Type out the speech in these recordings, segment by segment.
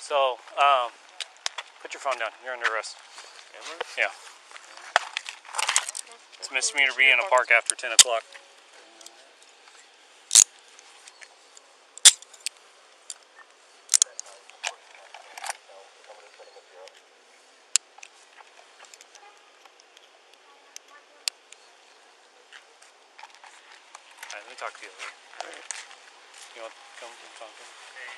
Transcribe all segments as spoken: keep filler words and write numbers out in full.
So, um, put your phone down. You're under arrest. Yeah. It's a misdemeanor to be in a park after ten o'clock. Alright, let me talk to you later. Alright. You want to come and talk to me?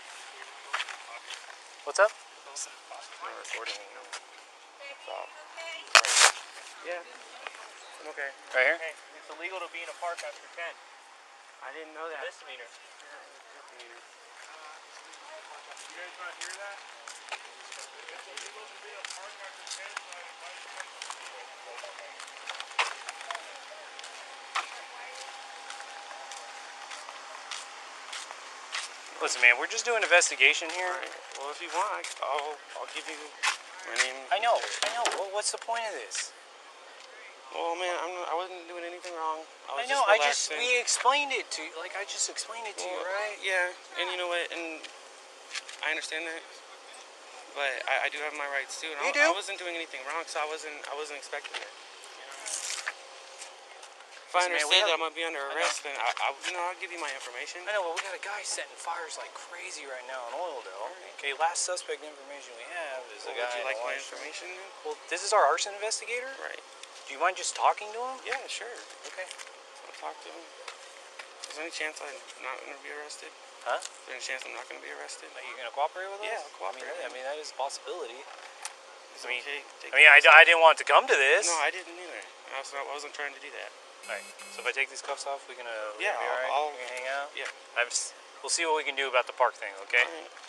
What's up? I'm recording. Stop. Yeah. I'm okay. Right here? Hey, it's illegal to be in a park after ten. I didn't know that. Misdemeanor. You guys not hear that? It's illegal to be in a park after ten, so I invite you to Listen, man, we're just doing an investigation here. Right. Well, if you want, I'll I'll give you. I mean. I know. I know. Well, what's the point of this? Well, man, I'm not, I wasn't doing anything wrong. I, was I know. Just I just relaxing. we explained it to you. Like I just explained it to well, you, right? Yeah, and you know what? And I understand that, but I, I do have my rights too. And You I, do? I wasn't doing anything wrong, so I wasn't I wasn't expecting it. If I Listen, man, understand have, that I'm gonna be under arrest, then I, I, you know, I'll give you my information. I know, but we got a guy setting fires like crazy right now in Oildale. Right. Okay, last suspect information we have is well, a guy. Would you like my shirt. information? Then? Well, this is our arson investigator. Right. Do you mind just talking to him? Yeah, sure. Okay. I'll talk to him. Is there any chance I'm not gonna be arrested? Huh? Is there any chance I'm not gonna be arrested? Are you gonna cooperate with us? Yeah, I'll cooperate. I mean, I mean that is a possibility. Is I mean, okay? I mean, I, I didn't want it to come to this. No, I didn't either. I, was, I wasn't trying to do that. Alright, so if I take these cuffs off, we can, uh, we yeah, can be alright? I'll, We can hang out? Yeah. I've, we'll see what we can do about the park thing, okay? All right.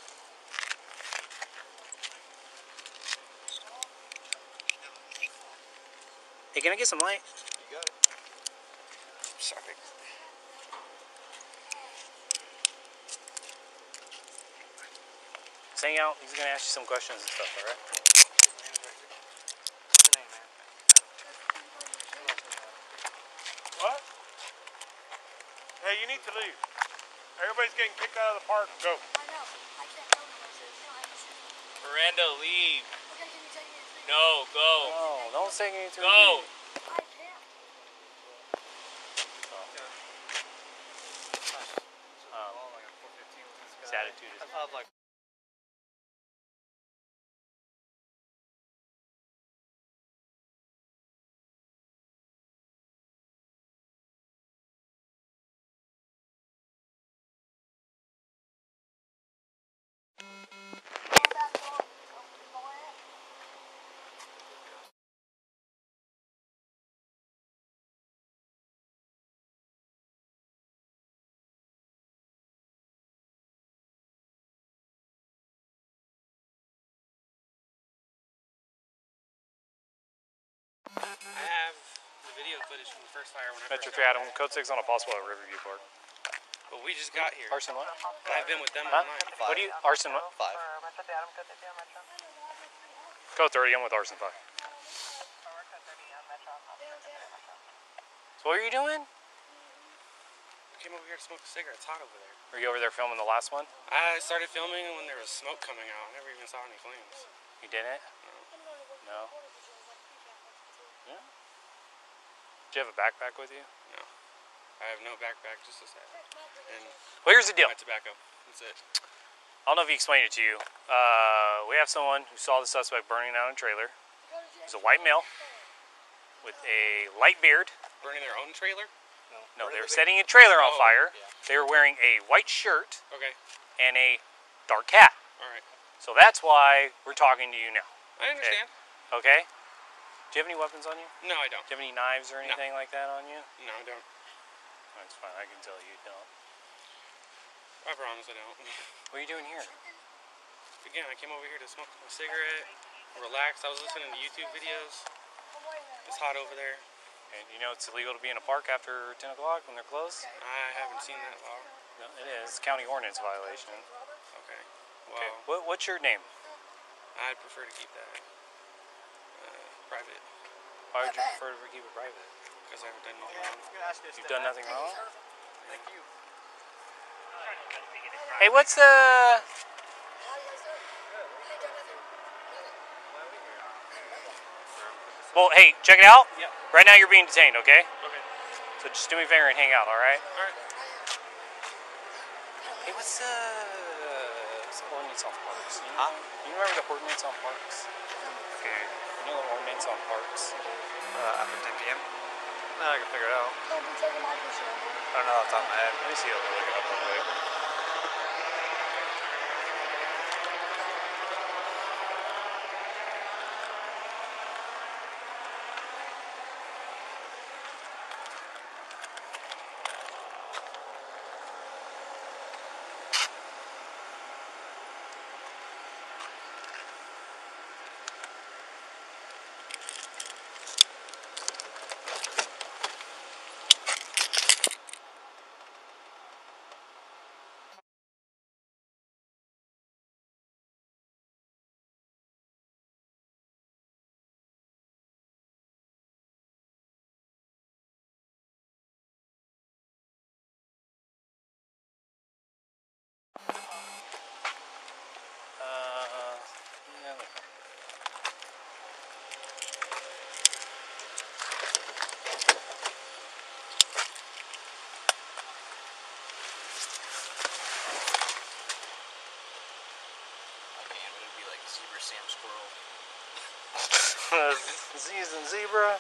Hey, can I get some light? You got it. Sorry. Let's hang out. He's gonna ask you some questions and stuff, alright? What? Hey, you need to leave. Everybody's getting kicked out of the park. Go. I know. I can't tell you this. No, I just... Miranda, leave. Okay, can you take me to No, go. No, don't say anything. Go. I can't. Um, his attitude is... like I have the video footage from the first fire when I Metro first three got Adam, there. code six on a possible at Riverview Park. But we just got here. Arson what? And I've been with them Huh? all night. What do you, arson what? Five. Code thirty, I'm with arson five. So what are you doing? I came over here to smoke a cigarette. It's hot over there. Were you over there filming the last one? I started filming when there was smoke coming out. I never even saw any flames. You didn't? No. No? Yeah? Do you have a backpack with you? No. I have no backpack, just a set. And Well, here's the deal. my tobacco. That's it. I don't know if he explained it to you. Uh, we have someone who saw the suspect burning down a trailer. He's a white male with a light beard. Burning their own trailer? No, they were setting a trailer on Oh, fire. yeah. They were wearing a white shirt Okay. and a dark hat. Alright. So that's why we're talking to you now. I understand. Okay? Do you have any weapons on you? No, I don't. Do you have any knives or anything like that on you? No, I don't. That's fine. I can tell you don't. I promise I don't. What are you doing here? Again, I came over here to smoke a cigarette, relax. I was listening to YouTube videos. It's hot over there. And you know it's illegal to be in a park after ten o'clock when they're closed? I haven't seen that law. No, it is. It's a county ordinance violation. Okay. Well, Okay. What, what's your name? I'd prefer to keep that uh, private Why would you prefer to keep it private? because I haven't done anything wrong. You've done nothing wrong? Thank you. Hey, what's the... Well, hey, check it out. Yeah. Right now you're being detained, okay? Okay. So just do me a favor and hang out, all right? All right. Hey, what's uh, what's the ordinance on parks? You, Huh? you remember the ordinance on parks? Okay. You know the ordinance on parks? Uh, after ten p.m. No, I can figure it out. Don't be taking my picture. I don't know off the top of my head. Let me see. I'll look it up real quick. Uh, yeah. Man, would it be like zebra, Sam squirrel? Z's and zebra.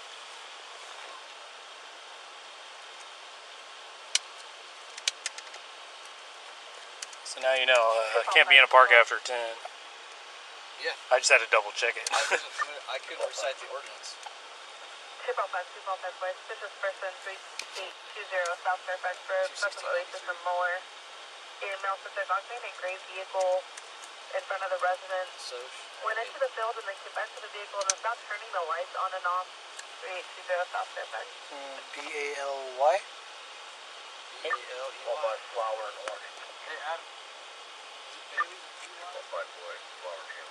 So now you know, uh, can't be in a park after ten. Yeah. I just had to double check it. I wasn't familiar. I couldn't recite the ordinance. two five five, two five five, West, suspicious person, three eight two zero, South Fairfax Road, Special Releases and Moore. A male suspect occupying a gray vehicle in front of the residence. So, Went into the field and then came back to the vehicle and was not turning the lights on and off. three eight two zero, South Fairfax. B A L Y? B A L E Y. Flower and orange. Hey, Adam. Is it baby? Five boy, flower and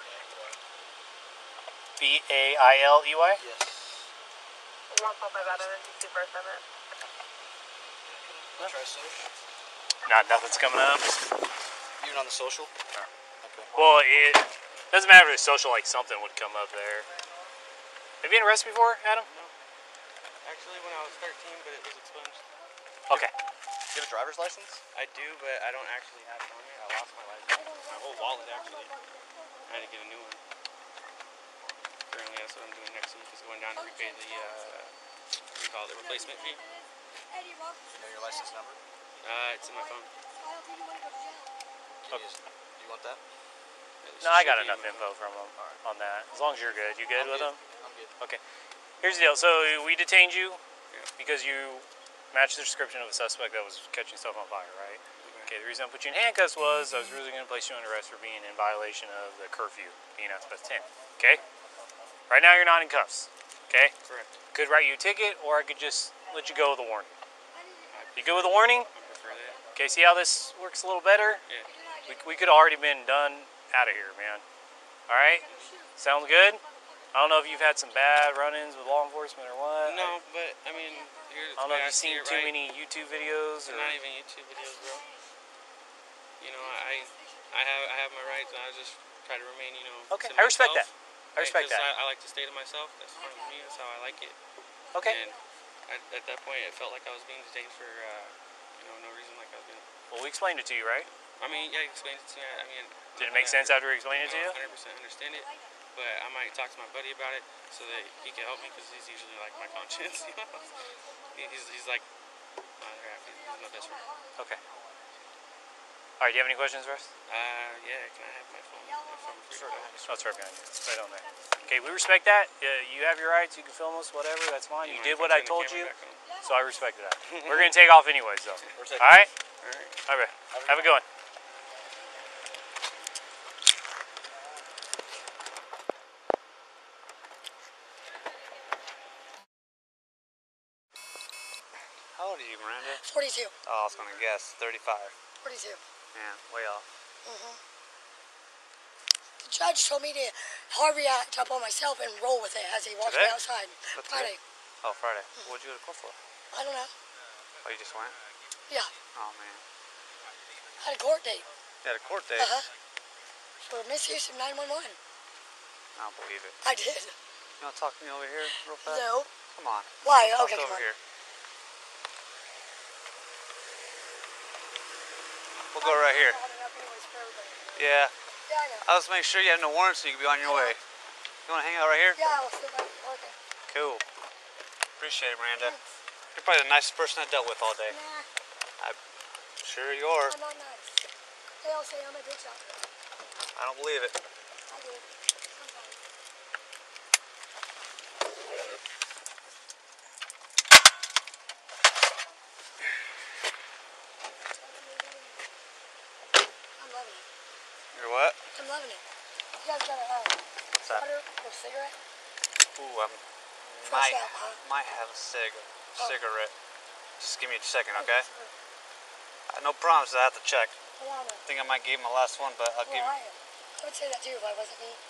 B A I L E Y? Yes. one four five Adam, and two first amendment. Try social. Not nothing's coming up. Even on the social? Okay. Well, it doesn't matter if it's social, like something would come up there. Have you been arrested before, Adam? No. Actually, when I was thirteen, but it was expunged. Okay. Do you have a driver's license? I do, but I don't actually have it on me. I lost my license. My whole wallet, actually. I had to get a new one. Currently, that's what I'm doing next week, is going down to repay the, uh, what do you call it, the replacement fee. Eddie Rock. Do you know your license number? Uh, it's in my phone. I don't think you want to go to jail. Can you, just, do you want that? No, I got enough info from him on that. As long as you're good. You good I'm with good. him? I'm good. Okay. Here's the deal. So we detained you Yeah. because you matched the description of a suspect that was catching stuff on fire, right? Okay. Okay, the reason I put you in handcuffs was I was really going to place you under arrest for being in violation of the curfew, being outside ten. Okay? Right now you're not in cuffs. Okay? Correct. Could write you a ticket, or I could just let you go with a warning. I, You good with a warning? I prefer that. Okay, see how this works a little better? Yeah. We, we could already been done out of here, man. Alright? Sounds good? I don't know if you've had some bad run-ins with law enforcement or what. No, but, I mean, here's I don't know the way if you've see seen it, too right? many YouTube videos or... Not even YouTube videos, bro. You know, I I have I have my rights, and I just try to remain, you know, Okay, to I respect myself. that. I respect Right, 'cause that. I, I like to stay to myself. That's fine with me. That's how I like it. Okay. And I, at that point, it felt like I was being detained for, uh, you know, no reason. Like I was being. Well, we explained it to you, right? I mean, yeah, you explained it to me. I, I mean. Did it make sense after we explained it to you? one hundred percent understand it, but I might talk to my buddy about it so that he can help me, because he's usually like my conscience. You know, He- he's he's like my other half. He's, he's my best friend. Okay. Alright, do you have any questions for us? Uh, yeah. Can I have my phone? If I'm free to go? Oh, it's right behind you. It's right on there. Okay, we respect that. Uh, you have your rights. You can film us, whatever. That's fine. You mind did if what I turn the told camera you, back on? so I respected that. We're going to take off anyways, though. We're taking Alright? All right. Alright. Have a good one. How old are you, Miranda? forty-two. Oh, I was gonna guess thirty-five. forty-two. Yeah, way off. Mm-hmm. The judge told me to hard react up on myself and roll with it as he walked me Today? outside. What's Friday. Oh, Friday. What'd you go to court for? I don't know. Oh, you just went? Yeah. Oh man. I had a court date. You had a court date. Uh-huh. For misuse of nine one one. I don't believe it. I did. You want to talk to me over here real fast? No. Come on. Why? Talk Okay, over come on. here. We'll go right here. Yeah. Yeah, I know. I'll just make sure you have no warrants so you can be on your way. You want to hang out right here? Yeah, I'll sit right here. Okay. Cool. Appreciate it, Miranda. Thanks. You're probably the nicest person I dealt with all day. Nah, I'm sure you are. I'm not nice. They all say I'm a bitch out there. I don't believe it. I do. Sometimes. I'm loving it. You're what? I'm loving it. You guys got a uh, What's that? water or cigarette? Ooh, I Fresh might, out, huh? might have a cig Oh. cigarette. Just give me a second, Okay, okay? sure. Uh, no promises, I have to check. Well, I know. I think I might give you my last one, but I'll give Well, you... I, I would say that too if I wasn't me.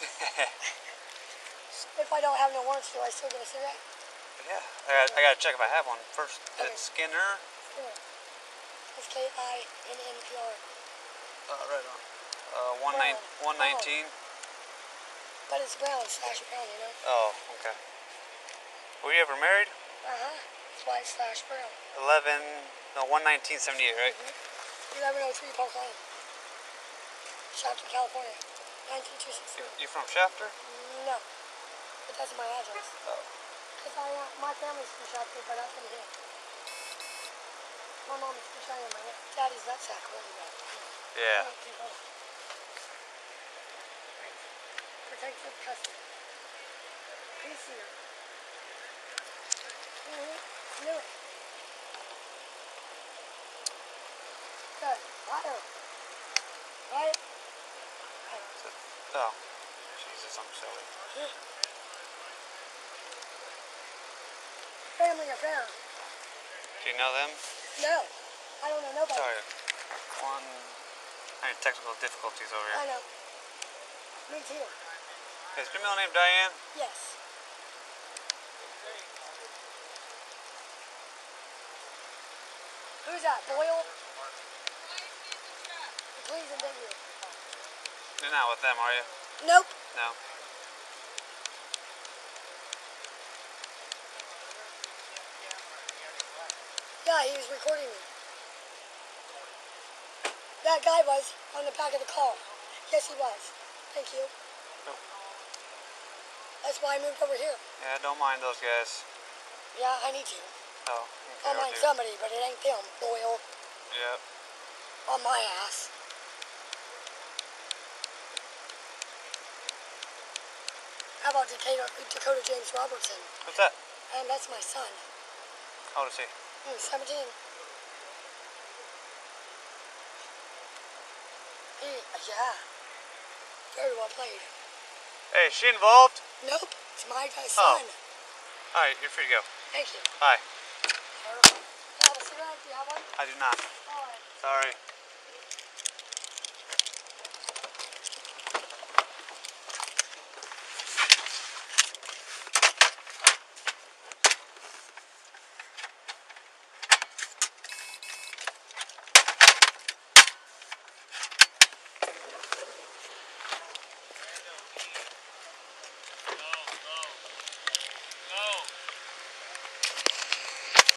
If I don't have no warrants, do I still get a cigarette? Yeah, I gotta, I gotta check if I have one first. Is Okay. it Skinner? Sure. It's K I N N P R. Uh, right on. Uh, one nine, one nineteen. But it's brown slash brown, you know? Oh, okay. Were you ever married? Uh-huh. That's why it's slash brown. eleven, no, one nineteen seventy-eight, right? eleven oh three Park Lane. Shafter, California. nine two two six You, three. you from Shafter? No. But that's my address. Oh. Because I, uh, my family's from Shafter, but I'm from here. My mom is from China, my daddy's nutsack, really bad. Yeah. Protective custody. Peace here. Mm-hmm. Knew it. Good. Water. Right? Right. Oh. Jesus, I'm silly. Family affair. Do you know them? No. I don't know nobody. Sorry. One... I had technical difficulties over I here. know. Me too. Is your middle name Diane? Yes. Who's that? Boyle? Please and thank you. You're not with them, are you? Nope. No. Yeah, he was recording me. That guy was on the back of the car. Yes, he was. Thank you. Nope. That's why I moved over here. Yeah, don't mind those guys. Yeah, I need to. Oh, I'll okay, mind okay. somebody, but it ain't them. Boyle. Yep. On my ass. How about Dakota, Dakota James Robertson? What's that? And that's my son. How old is he? Hmm, seventeen. He, yeah. Very well played. Hey, is she involved? Nope, it's my guy's Oh. son. Alright, you're free to go. Thank you. Bye. You have a cigarette? Do you have one? I do not. Alright. Sorry.